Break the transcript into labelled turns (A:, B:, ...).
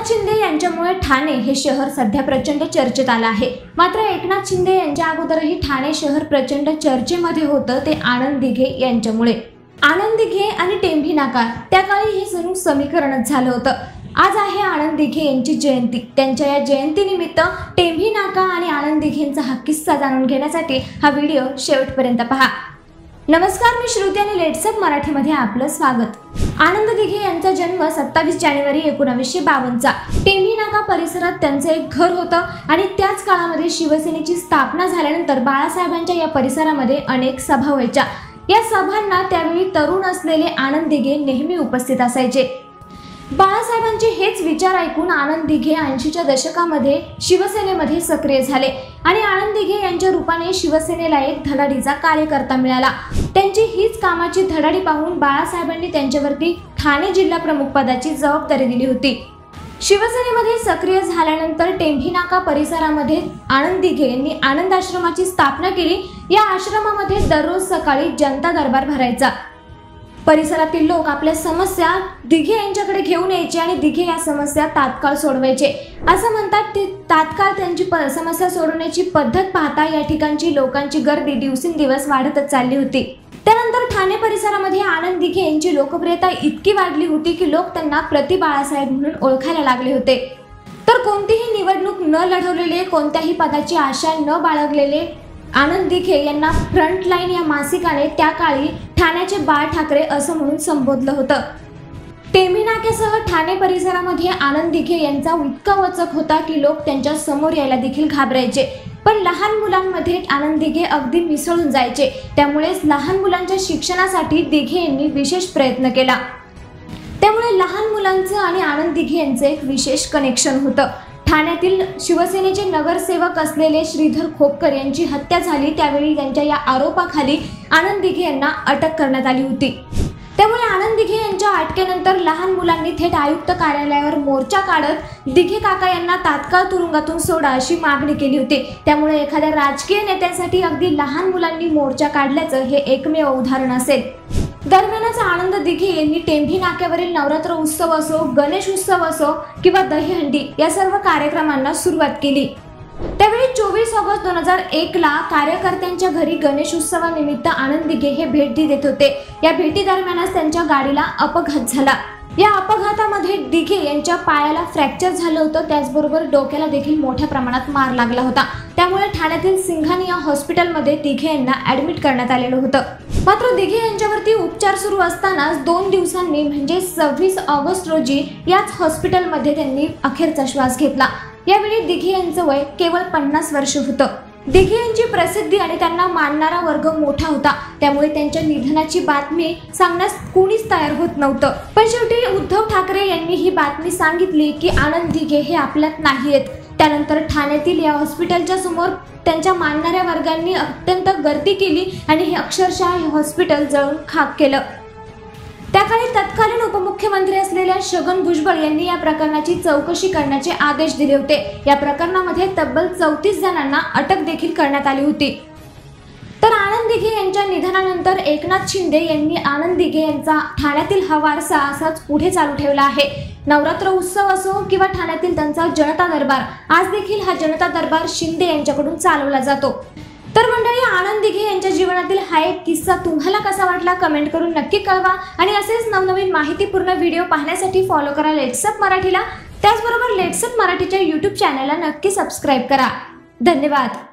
A: शिंदे यांच्यामुळे ठाणे हे शहर सध्या प्रचंड चर्चेत आलं आहे। मात्र एकनाथ शिंदे यांच्या अगोदरही ठाणे शहर प्रचंड चर्चेमध्ये होतं ते आनंद दिघे यांच्यामुळे। आनंद दिघे आणि टेंभी नाका त्या काळी हे जणू समीकरणच झालं होतं। आज आहे आनंद दिघे यांची जयंती। त्यांच्या या जयंतीनिमित्त टेंभी नाका आणि आनंद दिघेंचा हा किस्सा जाणून घेण्यासाठी हा व्हिडिओ शेवटपर्यंत पहा। नमस्कार, मी श्रुती आणि लेट्सअप मराठीमध्ये आपलं स्वागत। आनंद दिघे यांचा जन्म 27 जानेवारी 1952 टेंभी नाका परिसरात त्यांचं एक घर होतं आणि त्याच काळामध्ये शिवसेनेची स्थापना झाल्यानंतर बाळासाहेबांच्या या परिसरामध्ये अनेक सभा व्हायच्या। या सभांना त्यावेळी तरुण असलेले आनंद दिघे नेहमी उपस्थित असायचे। बाळासाहेबांचे हेच विचार ऐकून आनंद दिघे 80च्या दशकामध्ये शिवसेनेमध्ये सक्रिय झाले आणि आनंद दिघे यांच्या रूपाने शिवसेनेला एक धडाडीचा कार्यकर्ता मिळाला। त्यांची हीच कामाची धडाडी पाहून बाळासाहेबांनी त्यांच्यावरती ठाणे जिल्हा प्रमुख पदाची जबाबदारी दिली होती। शिवसेनेमध्ये सक्रिय झाल्यानंतर टेंभी नाका परिसरामध्ये आनंद दिघे यांनी आनंद आश्रमाची स्थापना केली। या आश्रमामध्ये दररोज सकाळी जनता दरबार भरायचा। परिसरातील लोक आपल्या समस्या दिघे यांच्याकडे घेऊन यायचे आणि दिघे या समस्या तात्काळ सोडवायचे। असं म्हणतात ते तात्काळ त्यांची समस्या सोडवण्याची पद्धत पाहता या ठिकाणची लोकांची गर्दी दिवसेंदिवस वाढतच चालली होती। त्यानंतर ठाणे परिसरामध्ये आनंद दिघे यांची लोकप्रियता इतकी वाढली होती की लोक त्यांना प्रति बाळासाहेब म्हणून ओळखायला लागले होते। तर कोणतीही निवडणूक न लढवलेले, कोणत्याही पदाची आशा न बाळगलेले आनंद दिघे यांना फ्रंटलाईन या मासिकाने त्या काळी ठाण्याचे बाळ ठाकरे असं म्हणून संबोधलं होतं। टेंभी नाक्यासह ठाणे परिसरामध्ये आनंद दिघे यांचा इतका वचक होता की लोक त्यांच्या समोर यायला देखील घाबरायचे। पण लहान मुलांमध्ये आनंद दिघे अगदी मिसळून जायचे। त्यामुळेच लहान मुलांच्या शिक्षणासाठी दिघे यांनी विशेष प्रयत्न केला। त्यामुळे लहान मुलांचं आणि आनंद दिघे यांचं एक विशेष कनेक्शन होतं। ठाण्यातील शिवसेनेचे नगरसेवक असलेले श्रीधर खोपकर यांची हत्या झाली त्यावेळी त्यांच्या या आरोपाखाली आनंद दिघे यांना अटक करण्यात आली होती। त्यामुळे आनंद दिघे यांच्या अटकेनंतर लहान मुलांनी थेट आयुक्त कार्यालयावर मोर्चा काढत दिघे काका यांना तात्काळ तुरुंगातून सोडा अशी मागणी केली होती। त्यामुळे एखाद्या राजकीय नेत्यासाठी अगदी लहान मुलांनी मोर्चा काढल्याचं हे एकमेव उदाहरण असेल। दरम्यानच आनंद दिघे यांनी टेंभी नाक्यावरील नवरात्र उत्सव असो, गणेश उत्सव असो किंवा दहीहंडी या सर्व कार्यक्रमांना सुरुवात केली। त्यावेळी 24 ऑगस्ट 2001 ला कार्यकर्त्यांच्या घरी गणेश उत्सवानिमित्त आनंद दिघे हे भेटी देत होते। या भेटी दरम्यानच त्यांच्या गाडीला अपघात झाला। या अपघातामध्ये दिघे यांच्या पायाला फ्रॅक्चर झालं होतं, त्याचबरोबर डोक्याला देखील मोठ्या प्रमाणात मार लागला होता। त्यामुळे ठाण्यातील सिंघानिया हॉस्पिटलमध्ये दिघे यांना ऍडमिट करण्यात आलेलं होतं। मात्र दिघे यांच्यावरती उपचार सुरू असतानाच 2 दिवसांनी म्हणजे 26 ऑगस्ट रोजी याच हॉस्पिटलमध्ये त्यांनी अखेरचा श्वास घेतला। यावेळी दिघे यांचं वय केवळ 50 वर्ष होतं। दिघे यांची प्रसिद्धी आणि त्यांना मानणारा वर्ग मोठा होता, त्यामुळे त्यांच्या निधनाची बातमी सांगण्यास कोणीच तयार होत नव्हतं। पण शेवटी उद्धव ठाकरे यांनी ही बातमी सांगितली की आनंद दिघे हे आपल्यात नाहीयेत। त्यानंतर ठाण्यातील या हॉस्पिटलच्या समोर त्यांच्या मानणाऱ्या वर्गांनी अत्यंत गर्दी केली आणि हे अक्षरशः हे हॉस्पिटल जळून खाक केलं। त्याकाळी तत्कालीन उपमुख्यमंत्री असलेल्या छगन भुजबळ यांनी या प्रकरणाची चौकशी करण्याचे आदेश दिले होते। या प्रकरणामध्ये तब्बल 34 जणांना अटक देखील करण्यात आली होती। तर आनंद दिघे यांच्या निधनानंतर एकनाथ शिंदे यांनी आनंद दिघे यांचा ठाण्यातील हा वारसा असाच पुढे चालू ठेवला आहे। नवरात्र उत्सव असो किंवा ठाण्यातील त्यांचा जनता दरबार, आज देखील हा जनता दरबार शिंदे यांच्याकडून चालवला जातो। तर मंडळी, आनंद दिघे यांच्या जीवनातील हा एक किस्सा तुम्हाला कसा वाटला कमेंट करून नक्की कळवा आणि असेच नवनवीन माहितीपूर्ण व्हिडिओ पाहण्यासाठी फॉलो करा लेट्सअप मराठीला। त्याचबरोबर लेट्सअप मराठीच्या YouTube चॅनलला नक्की सबस्क्राईब करा। धन्यवाद।